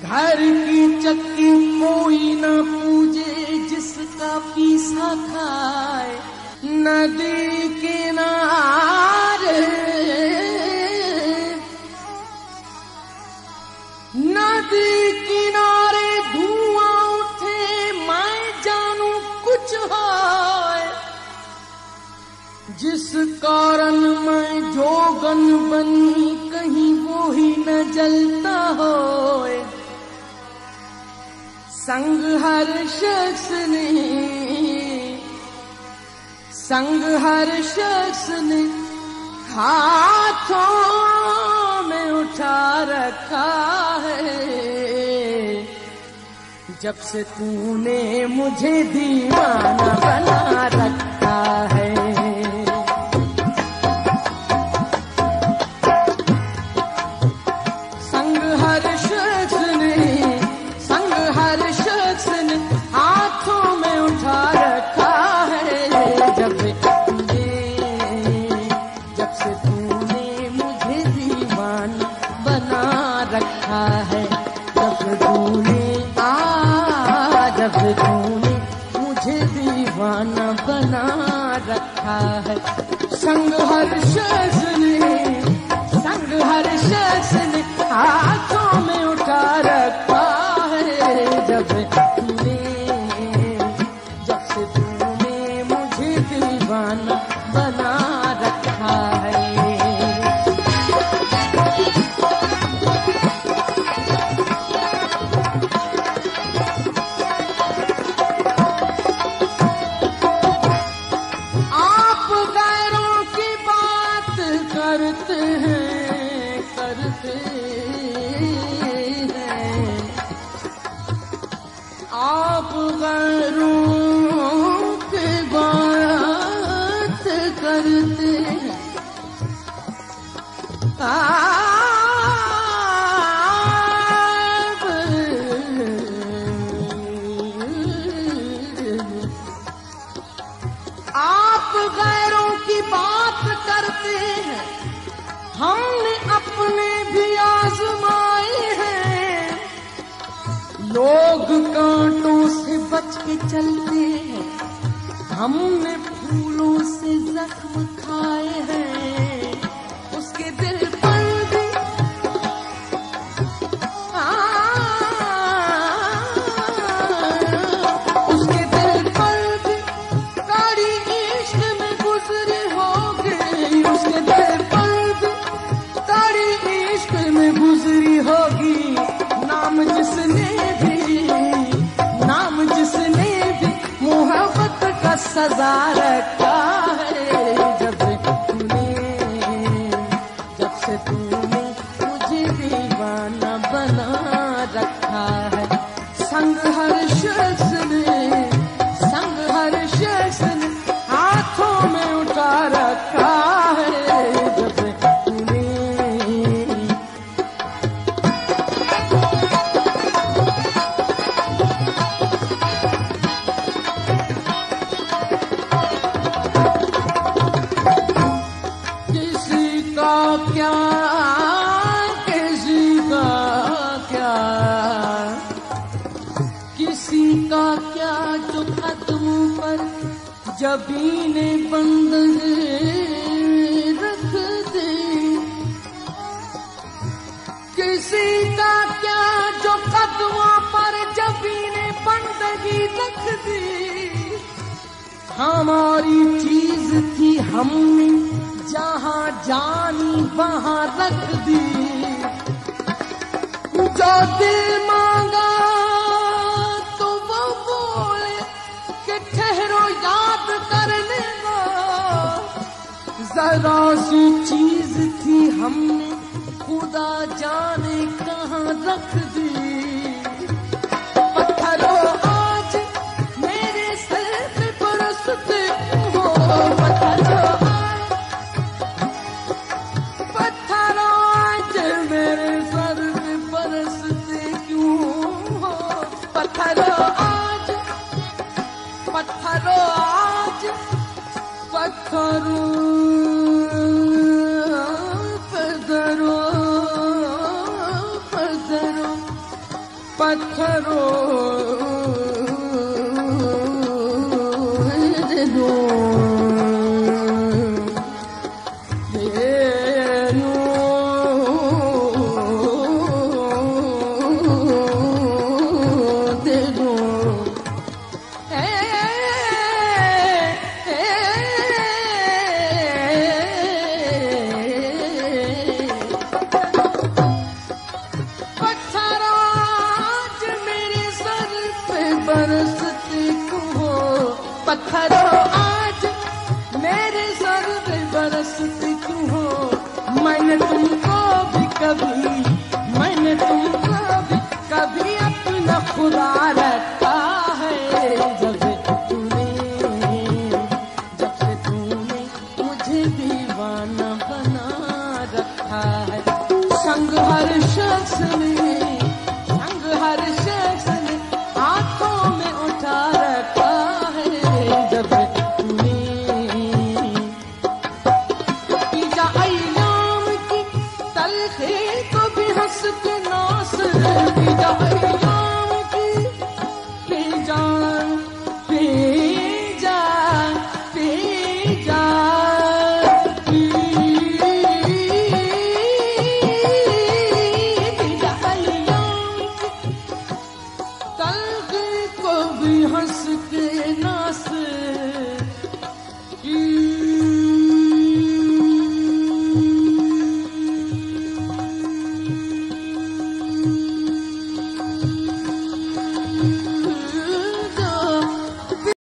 घर की चक्की कोई न पूजे जिसका पीसा खाए। नदी किनारे धुआं उठे मैं जानू कुछ है। जिस कारण मैं जोगन बनी कहीं वो ही न जलता होए। संग हर शख्स ने हाथों में उठा रखा है। जब से तूने मुझे दीवाना बना रखा है। संग हर शख्स ने हाथों में उठा रखा है। जब से तूने मुझे दीवाना बना रखा है। जब तूने मुझे दीवाना बना रखा है। संग हर शख्स ने हाथों में उठा रखा है। जब से तूने मुझे दीवाना बना रखा है। आप गैरों की बात करते हैं। आप गैरों की बात करते हैं। आप गैरों की बात करते हैं। हमने अपने भी आजमाए हैं। लोग कांटों से बच के चलते हैं। हमने फूलों से जख्म खाए हैं। उसके दिल पर भी कड़ी इश्क में गुजरी होगी। उसके दिल पर भी कड़ी इश्क में गुजरी होगी। नाम जिसने भी मोहब्बत का सजा रखा है। जब से तूने मुझे दीवाना बना रखा है। संग हर शख्स ने हाथों में उठा रखा है। जब तूने किसी का क्या जो कदमों पर जबीने बंदगी रख दे। किसी का क्या जो कदमों पर जबीने बंदगी रख दे। हमारी चीज थी हमने जहां जानी वहां रख दी। जो दिल मांगा तो वो बोले कि ठहरो याद करने को। जरा सी चीज थी हमने खुदा जाने कहां रख दी। पत्थरों आज मेरे सर पे बरसते हो। पत्थरों आज मेरे सर पे बरसते क्यों हो। पत्थरों आज